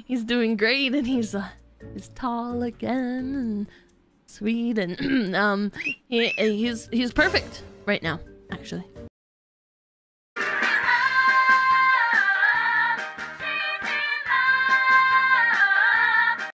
he's doing great, and he's tall again and sweet, and he's perfect right now, actually.